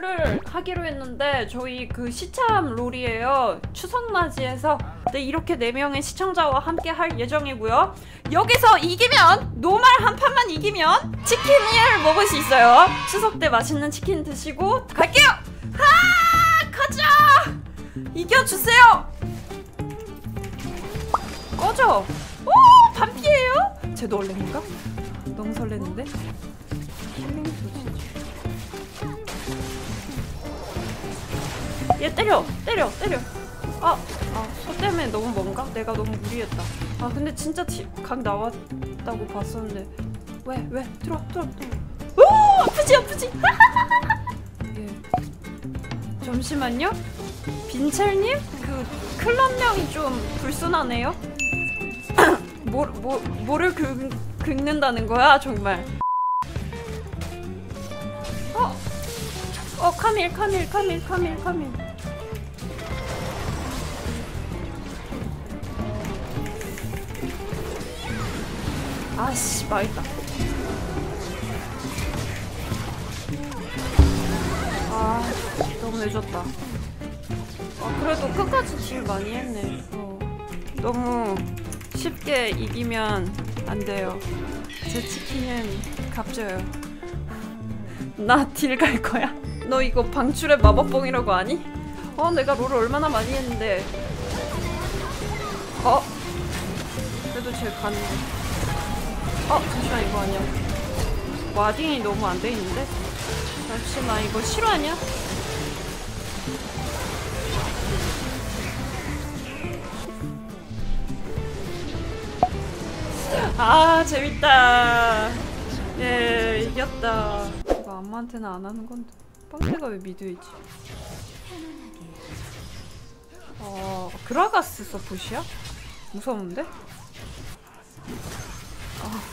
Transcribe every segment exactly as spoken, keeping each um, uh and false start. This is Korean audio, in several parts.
롤을 하기로 했는데 저희 그 시참 롤이에요. 추석 맞이해서 네, 이렇게 네 명의 시청자와 함께 할 예정이고요. 여기서 이기면 노말 한 판만 이기면 치킨을 먹을 수 있어요. 추석 때 맛있는 치킨 드시고 갈게요. 아 가자. 이겨주세요. 꺼져. 오 반피예요? 쟤도 얼랭인가? 너무 설레는데? 힐링도 진짜. 얘 때려! 때려! 때려! 아! 아, 소 때문에 너무 먼가? 내가 너무 무리했다. 아, 근데 진짜 티, 각 나왔다고 봤었는데. 왜? 왜? 들어와, 들어와, 들어와. 오! 아프지, 아프지! 예. 잠시만요? 빈첼님? 그, 클럽명이 좀 불순하네요? 뭐, 뭐, 뭐를 긁, 긁는다는 거야, 정말. 어! 어, 카밀, 카밀, 카밀, 카밀, 카밀. 아씨, 망했다. 아, 너무 늦었다. 아, 그래도 끝까지 딜 많이 했네. 어. 너무 쉽게 이기면 안 돼요. 제 치킨은 값져요. 나 딜 갈 거야. 너 이거 방출의 마법봉이라고 아니? 어, 내가 롤을 얼마나 많이 했는데. 어? 그래도 쟤 가는데. 어, 잠시만, 이거 아니야. 와딩이 너무 안 돼 있는데? 잠시만, 이거 실화냐? 아, 재밌다. 예, 이겼다. 이거 아무한테는 안 하는 건데. 빵태가 왜 미드에 있지? 어, 그라가스 서폿이야? 무서운데? 아.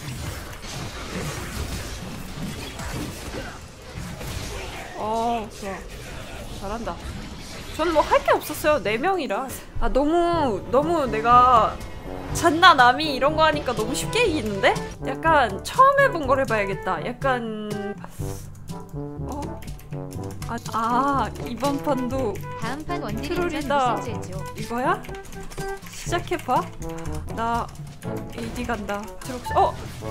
어, 좋아. 잘한다. 전 뭐 할 게 없었어요. 네 명이라. 아, 너무, 너무 내가 잔나 남이 이런 거 하니까 너무 쉽게 이기는데? 약간 처음 해본 걸 해봐야겠다. 약간 어? 아, 아 이번 판도 다음 판 원딜 트롤이다. 이거야? 시작해봐. 나 에이디 간다. 트럭스. 어?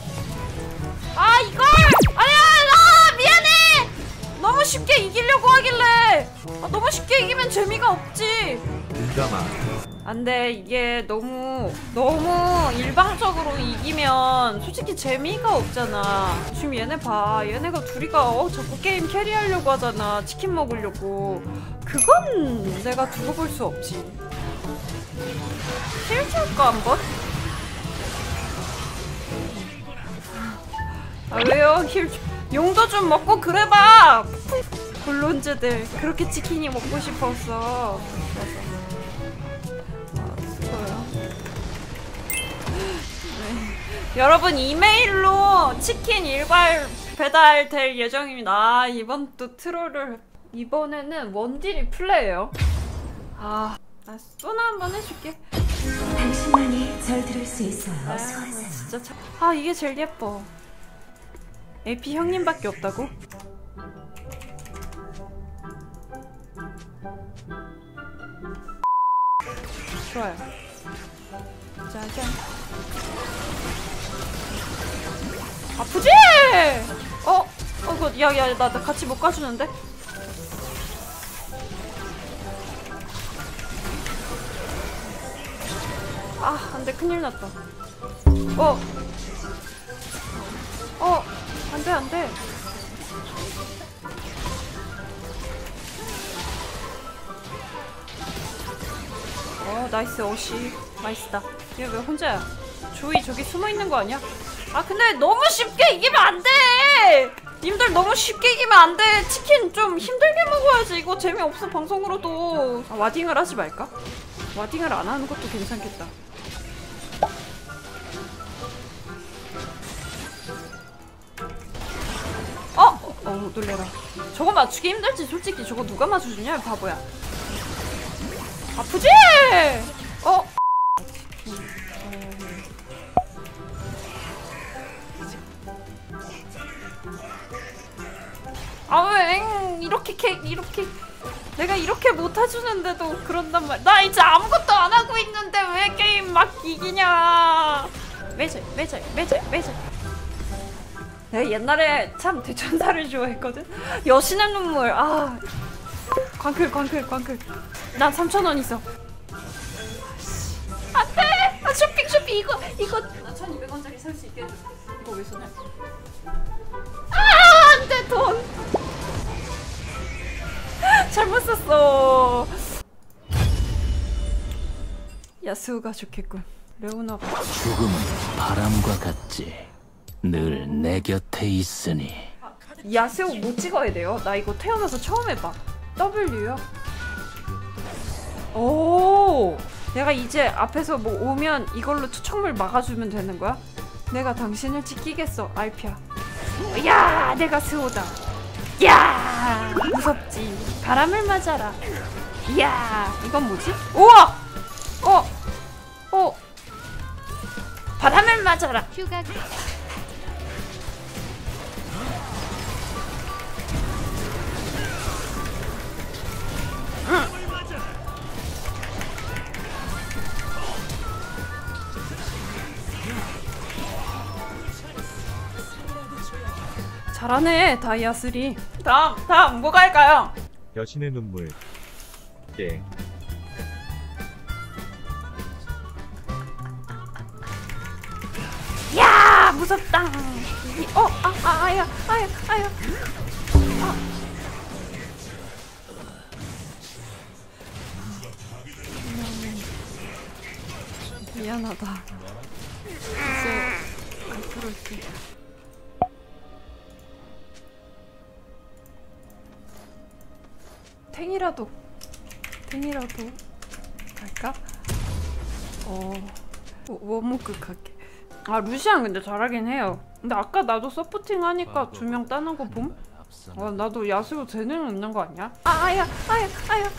아 이걸! 아야! 아 미안해! 너무 쉽게 이기려고 하길래. 아, 너무 쉽게 이기면 재미가 없지. 진짜나. 안돼, 이게 너무 너무 일방적으로 이기면 솔직히 재미가 없잖아. 지금 얘네 봐. 얘네가 둘이가 어 자꾸 게임 캐리하려고 하잖아. 치킨 먹으려고. 그건 내가 두고 볼 수 없지. 힐 줄까 한번? 아 왜요? 힐 용도 좀 먹고 그래봐. 본론즈들 그렇게 치킨이 먹고 싶었어. 그래서. 여러분 이메일로 치킨 일괄 배달될 예정입니다. 아, 이번 또 트롤을 이번에는 원딜이 플레이예요. 아, 나 소나 한번 해줄게. 당신만이 절 들을 수 있어요. 아, 진짜 참. 아 이게 제일 예뻐. 에이피 형님밖에 없다고? 좋아요. 짜잔. 아프지? 어? 어, 그, 야, 야, 나, 나 같이 못 가주는데? 아, 안 돼. 큰일 났다. 어. 어. 안 돼, 안 돼. 어, 나이스. 어시. 나이스다. 얘 왜 혼자야? 조이 저기 숨어있는 거 아니야? 아 근데 너무 쉽게 이기면 안 돼! 님들 너무 쉽게 이기면 안 돼! 치킨 좀 힘들게 먹어야지. 이거 재미없어 방송으로도. 아, 와딩을 하지 말까? 와딩을 안 하는 것도 괜찮겠다. 어! 어 놀래라. 저거 맞추기 힘들지 솔직히. 저거 누가 맞춰주냐 바보야. 아프지? 어? 아 아 왜 엥 이렇게 캐 이렇게 내가 이렇게 못 해주는데도 그런단 말. 나 이제 아무것도 안 하고 있는데 왜 게임 막 이기냐. 매질 매질 매질 매질. 내가 옛날에 참 대천사를 좋아했거든. 여신의 눈물. 아 광클 광클 광클. 난 삼천 원 있어. 안돼. 아, 쇼핑 쇼핑 이거 이거. 나 천이백 원짜리 살 수 있게 해줘. 이거 왜 쓰냐? 아 안돼 돈. 잘못 썼어. 야스오가 좋겠군. 레오나가. 죽음은 바람과 같지. 늘 내 곁에 있으니. 야스오 뭐 찍어야 돼요? 나 이거 태어나서 처음 해봐. W요? 오, 내가 이제 앞에서 뭐 오면 이걸로 투척물 막아주면 되는 거야? 내가 당신을 지키겠어, 알피야. 야, 내가 스오다. 야, 무섭지. 바람을 맞아라. 이야, 이건 뭐지? 우와! 어! 어! 바람을 맞아라. 휴가. 잘하네 다이아 쓰리. 다음 다음 뭐가 할까요? 여신의 눈물. 예. 야 무섭다. 이, 어, 아, 아, 아야, 아야, 아야. 아. 미안하다. 이제 앞으로 있게. 탱이라도, 탱이라도 갈까? 어, 원목극 할게. 아 루시안 근데 잘하긴 해요. 근데 아까 나도 서포팅 하니까 두 명 따는 거 봄? 아 나도 야수로 재능 있는 거 아니야? 아 아야 아야 아야.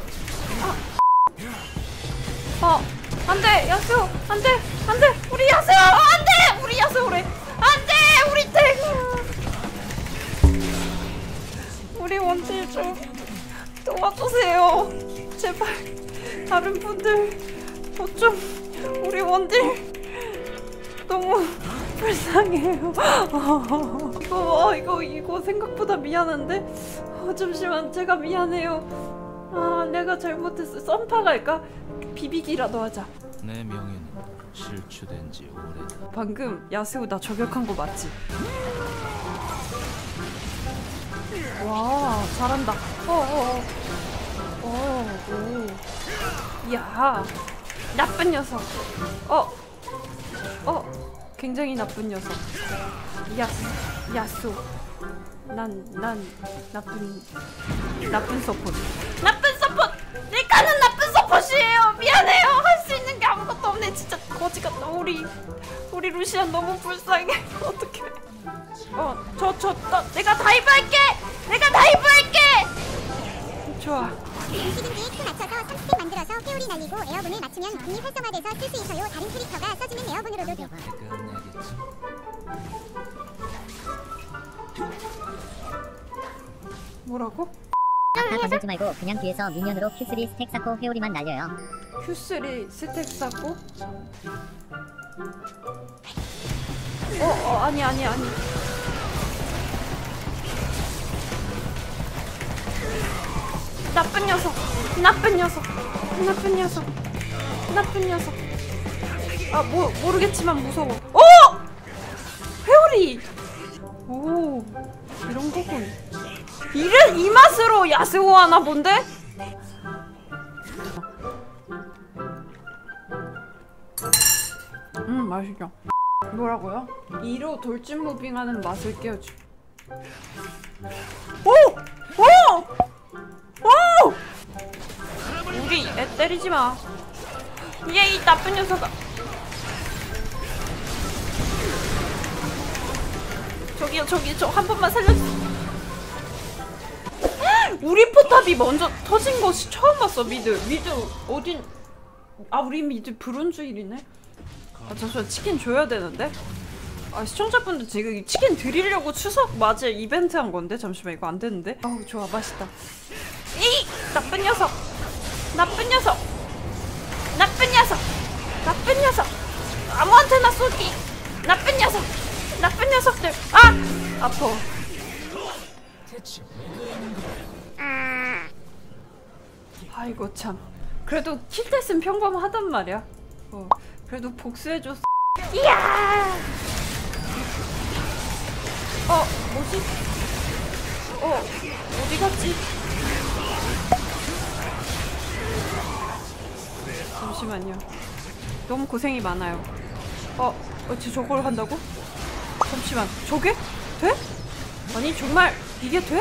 아. 어 안돼 야수 안돼 안돼 우리 야수 안돼 우리 야수래 안돼 우리 탱 우리 원딜 좀 도와주세요 제발. 다른 분들 저 좀 우리 원딜 너무 불쌍해요. 이거 어, 이거 이거 생각보다 미안한데. 어, 잠시만 제가 미안해요. 아 내가 잘못했어. 썸파 갈까? 비비기라도 하자. 내 명예는 실추된 지 오래다. 방금 야스오 나 저격한 거 맞지? 와 잘한다. 어어어. 어, 오. 야 나쁜 녀석. 어. 어. 굉장히 나쁜 녀석. 야스, 야수. 난, 난 나쁜, 나쁜 서폿. 나쁜 서폿! 니가는 나쁜 서폿이에요! 미안해요! 할 수 있는 게 아무것도 없네. 진짜 거지 같다. 우리, 우리 루시안 너무 불쌍해. 어떡해. 어, 저, 저, 나, 내가 다이브 할게! 내가 다이브 할게! 좋아. 음식인지에 키 맞춰서 삼 스택 만들어서 회오리 날리고 에어본을 맞추면 궁이 활성화돼서 쓸 수 있어요. 다른 캐릭터가 써주는 에어본으로도 돼. 끝내겠지. 뭐라고? 아까 건들지 말고 그냥 뒤에서 미니언으로 큐 쓰리 스택 쌓고 회오리만 날려요. 큐 쓰리 스택 쌓고? 어, 어, 아니, 아니, 아니. 나쁜 녀석! 나쁜 녀석! 나쁜 녀석! 나쁜 녀석! 아, 뭐, 모르겠지만 무서워. 오! 회오리! 오, 이런 거군. 이를 이 맛으로 야스오 하나 본데? 음, 맛있죠. 뭐라고요? 이로 돌진 무빙하는 맛을 깨워주. 오! 오! 오! 우리 애 때리지 마. 얘 이 나쁜 녀석아. 저기요, 저기 저 한 번만 살려주세요. 우리 포탑이 먼저 터진 것이 처음 봤어. 미드 미드 어딘. 아 우리 미드 브론즈일이네. 아 잠시만 치킨 줘야 되는데. 아 시청자분들 지금 이 치킨 드리려고 추석 맞이에 이벤트 한 건데 잠시만 이거 안 되는데. 어우 좋아 맛있다. 이 나쁜 녀석, 나쁜 녀석, 나쁜 녀석, 나쁜 녀석. 아무한테나 쏘기. 나쁜 녀석, 나쁜 녀석들. 아 아파. 아이고 참. 그래도 킬댓은 평범하단 말이야. 어 그래도 복수해줬어. 이야. 어 뭐지? 어 어디 갔지? 잠시만요. 너무 고생이 많아요. 어, 어, 저 저걸 한다고? 잠시만, 저게? 돼? 아니 정말 이게 돼?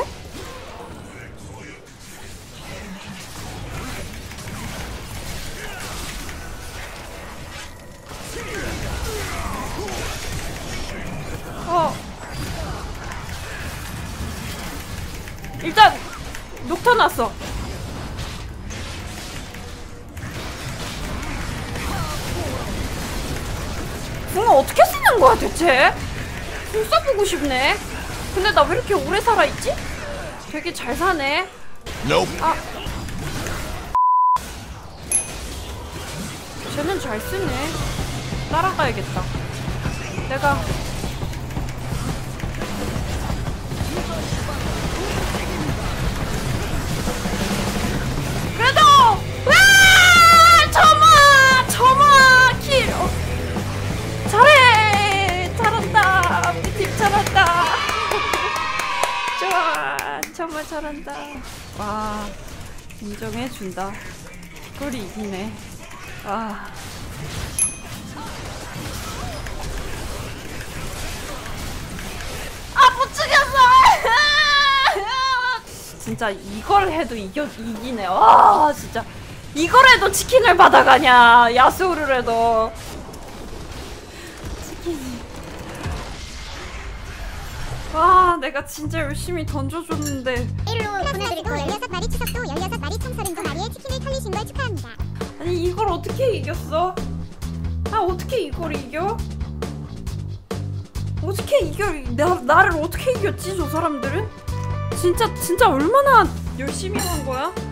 어. 일단 녹터 났어. 궁을 어떻게 쓰는 거야 대체? 궁 써보고 싶네. 근데 나 왜 이렇게 오래 살아있지? 되게 잘 사네. 아 쟤는 잘 쓰네. 따라가야겠다. 내가 그래도 와 점화 점화 킬 어. 잘해 잘한다. 우리 팀 잘한다. 좋아 정말 잘한다. 와 인정해준다. 꿀이 이기네. 와 아 못 죽였어. 진짜 이걸 해도 이겨 이기네. 와 진짜 이걸 해도 치킨을 받아가냐. 야수를 해도 치킨이. 와 내가 진짜 열심히 던져줬는데. 일로 보내드리고 열여섯 마리 추석도 열여섯 마리 총 서른두 마리의 치킨을 털리신 걸 축하합니다. 아니 이걸 어떻게 이겼어? 아 어떻게 이걸 이겨? 어떻게 이겨? 나, 나를 어떻게 이겼지 저 사람들은? 진짜 진짜 얼마나 열심히 한 거야?